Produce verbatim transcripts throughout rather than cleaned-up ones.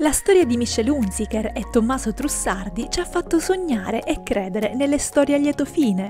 La storia di Michelle Hunziker e Tommaso Trussardi ci ha fatto sognare e credere nelle storie a lieto fine.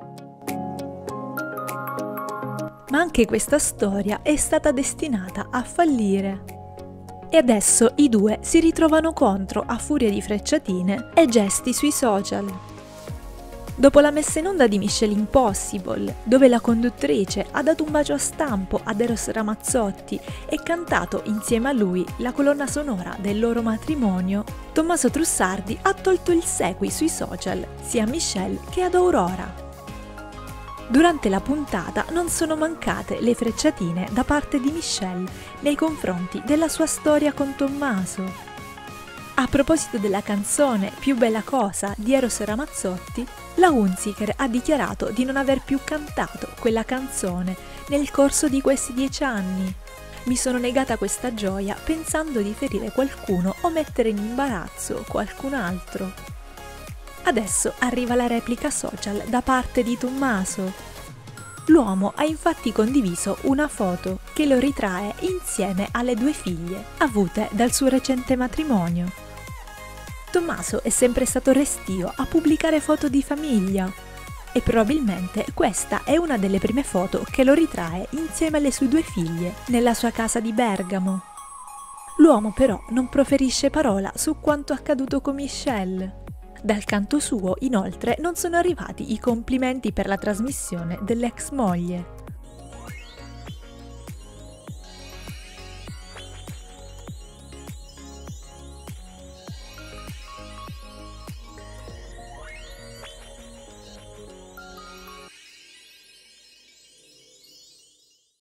Ma anche questa storia è stata destinata a fallire. E adesso i due si ritrovano contro a furia di frecciatine e gesti sui social. Dopo la messa in onda di Mission Impossible, dove la conduttrice ha dato un bacio a stampo ad Eros Ramazzotti e cantato insieme a lui la colonna sonora del loro matrimonio, Tommaso Trussardi ha tolto il segui sui social sia a Michelle che ad Aurora. Durante la puntata non sono mancate le frecciatine da parte di Michelle nei confronti della sua storia con Tommaso. A proposito della canzone Più bella cosa di Eros Ramazzotti, la Hunziker ha dichiarato di non aver più cantato quella canzone nel corso di questi dieci anni. Mi sono negata questa gioia pensando di ferire qualcuno o mettere in imbarazzo qualcun altro. Adesso arriva la replica social da parte di Tommaso. L'uomo ha infatti condiviso una foto che lo ritrae insieme alle due figlie avute dal suo recente matrimonio. Tommaso è sempre stato restio a pubblicare foto di famiglia e probabilmente questa è una delle prime foto che lo ritrae insieme alle sue due figlie nella sua casa di Bergamo. L'uomo però non proferisce parola su quanto accaduto con Michelle. Dal canto suo, inoltre, non sono arrivati i complimenti per la trasmissione dell'ex moglie.